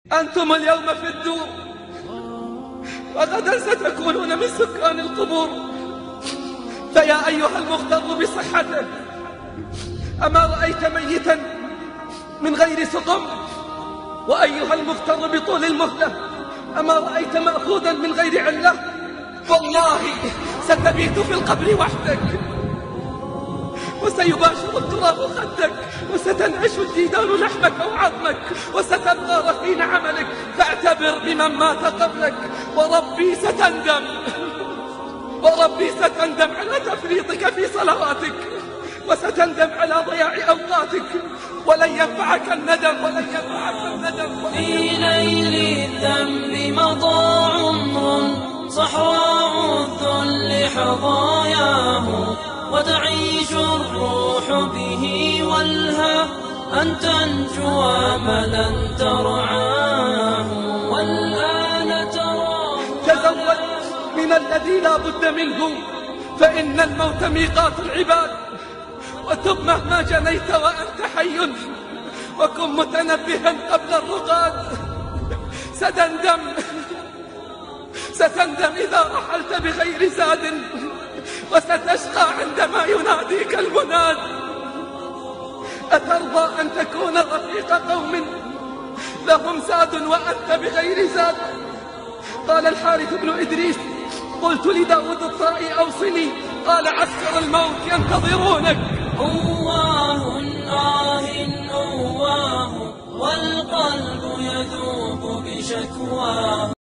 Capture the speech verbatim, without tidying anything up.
أنتم اليوم في الدور وغدا ستكونون من سكان القبور. فيا أيها المغتر بصحته، أما رأيت ميتا من غير سقم؟ وأيها المغتر بطول المهلة، أما رأيت مأخوذا من غير علة؟ والله ستبيت في القبر وحدك، وسيباشر التراب خدك، وستنعش الديدان لحمك وعظمك، وستبقى رهين عملك. فاعتبر بمن مات قبلك، وربي ستندم، وربي ستندم على تفريطك في صلواتك، وستندم على ضياع أوقاتك، ولن ينفعك الندم، ولن ينفعك الندم. في ليل الذنب مضى عمر، صحراء الذل حظاياه، وتعيش الروح به والها أن تنجو أملا ترعاه، والآن تراه. تزود من الذي لا بد منه، فإن الموت ميقات العباد. وتب مهما جنيت وأنت حي، وكن متنبها قبل الرقاد. ستندم، ستندم إذا رحلت بغير زاد، وستشقى عندما يناديك المناد. أترضى أن تكون رفيق قوم لهم زاد وأنت بغير زاد؟ قال الحارث بن إدريس: قلت لداود الطائي أوصني، قال: عسكر الموت ينتظرونك. أواه آه أواه، والقلب يذوب بشكواه.